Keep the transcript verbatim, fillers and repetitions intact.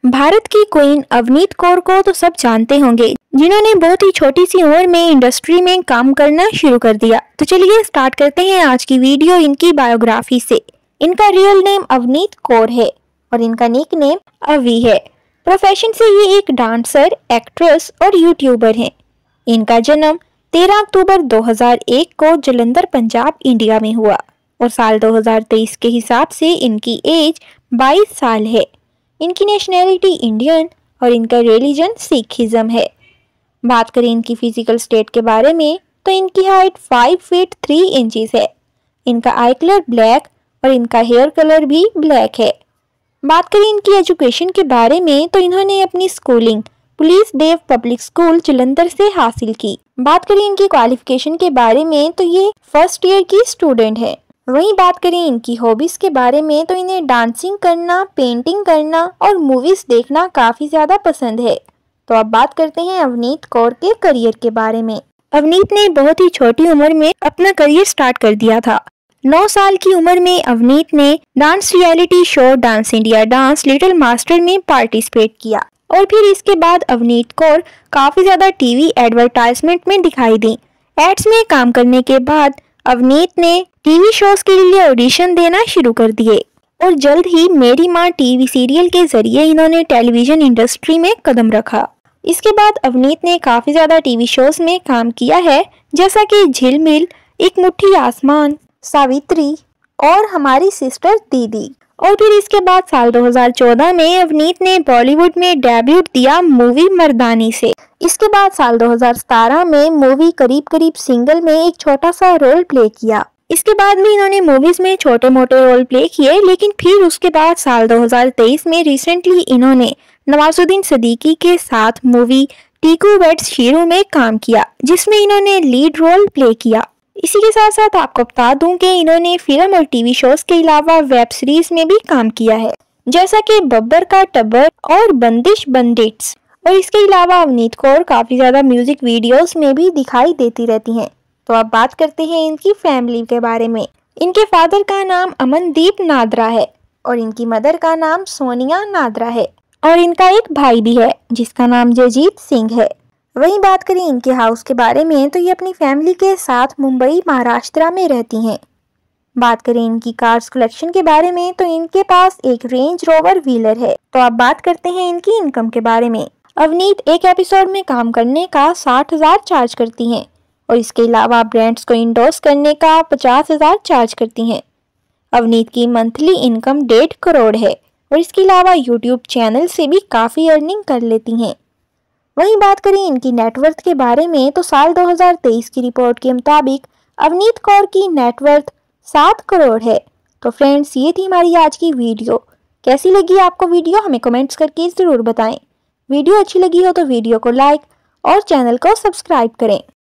भारत की क्वीन अवनीत कौर को तो सब जानते होंगे, जिन्होंने बहुत ही छोटी सी उम्र में इंडस्ट्री में काम करना शुरू कर दिया। तो चलिए स्टार्ट करते हैं आज की वीडियो इनकी बायोग्राफी से। इनका रियल नेम अवनीत कौर है और इनका निक नेम अवी है। प्रोफेशन से ये एक डांसर, एक्ट्रेस और यूट्यूबर हैं। इनका जन्म तेरह अक्टूबर दो हज़ार एक को जलंधर, पंजाब, इंडिया में हुआ और साल दो हज़ार तेईस के हिसाब से इनकी एज बाईस साल है। इनकी नेशनैलिटी इंडियन और इनका रिलीजन सिखिज्म है। बात करें इनकी फिजिकल स्टेट के बारे में तो इनकी height five feet three inches है। इनका आई कलर ब्लैक और इनका हेयर कलर भी ब्लैक है। बात करें इनकी एजुकेशन के बारे में तो इन्होंने अपनी schooling police DAV public school Jalandhar से हासिल की। बात करें इनकी क्वालिफिकेशन के बारे में तो ये फर्स्ट ईयर की स्टूडेंट है। वहीं बात करें इनकी हॉबीज के बारे में तो इन्हें डांसिंग करना, पेंटिंग करना और मूवीज देखना काफी ज्यादा पसंद है। तो अब बात करते हैं अवनीत कौर के करियर के बारे में। अवनीत ने बहुत ही छोटी उम्र में अपना करियर स्टार्ट कर दिया था। नौ साल की उम्र में अवनीत ने dance reality show Dance India Dance Little Master में पार्टिसिपेट किया और फिर इसके बाद अवनीत कौर काफी ज्यादा टीवी एडवर्टाइजमेंट में दिखाई दी। एड्स में काम करने के बाद अवनीत ने टीवी शोज के लिए ऑडिशन देना शुरू कर दिए और जल्द ही मेरी माँ टीवी सीरियल के जरिए इन्होंने टेलीविजन इंडस्ट्री में कदम रखा। इसके बाद अवनीत ने काफी ज्यादा टीवी शोज में काम किया है, जैसा कि झिलमिल, एक मुट्ठी आसमान, सावित्री और हमारी सिस्टर दीदी। और फिर इसके बाद साल दो हज़ार चौदह में अवनीत ने बॉलीवुड में डेब्यूट दिया मूवी मर्दानी से। इसके बाद साल दो हज़ार सत्रह में मूवी करीब करीब सिंगल में एक छोटा सा रोल प्ले किया। इसके बाद भी इन्होंने मूवीज में छोटे मोटे रोल प्ले किए, लेकिन फिर उसके बाद साल दो हज़ार तेईस में रिसेंटली इन्होंने नवाजुद्दीन सिद्दीकी के साथ मूवी टीकू वेड्स शीरू में काम किया, जिसमें इन्होंने लीड रोल प्ले किया। इसी के साथ साथ आपको बता दूं कि इन्होंने फिल्म और टीवी शोज के अलावा वेब सीरीज में भी काम किया है, जैसा कि बब्बर का टब्बर और बंदिश बंडिट्स। और इसके अलावा अवनीत कौर काफी ज्यादा म्यूजिक वीडियोस में भी दिखाई देती रहती हैं। तो अब बात करते हैं इनकी फैमिली के बारे में। इनके फादर का नाम अमनदीप नादरा है और इनकी मदर का नाम सोनिया नादरा है और इनका एक भाई भी है जिसका नाम जयजीत सिंह है। वहीं बात करें इनके हाउस के बारे में तो ये अपनी फैमिली के साथ मुंबई, महाराष्ट्र में रहती हैं। बात करें इनकी कार्स कलेक्शन के बारे में तो इनके पास एक रेंज रोवर व्हीलर है। तो अब बात करते हैं इनकी इनकम के बारे में। अवनीत एक एपिसोड में काम करने का साठ हजार चार्ज करती हैं और इसके अलावा ब्रांड्स को इंडोर्स करने का पचास हजार चार्ज करती हैं। अवनीत की मंथली इनकम डेढ़ करोड़ है और इसके अलावा यूट्यूब चैनल से भी काफी अर्निंग कर लेती हैं। वहीं बात करें इनकी नेटवर्थ के बारे में तो साल दो हज़ार तेईस की रिपोर्ट के मुताबिक अवनीत कौर की नेटवर्थ सात करोड़ है। तो फ्रेंड्स, ये थी हमारी आज की वीडियो। कैसी लगी आपको वीडियो, हमें कमेंट्स करके ज़रूर बताएं। वीडियो अच्छी लगी हो तो वीडियो को लाइक और चैनल को सब्सक्राइब करें।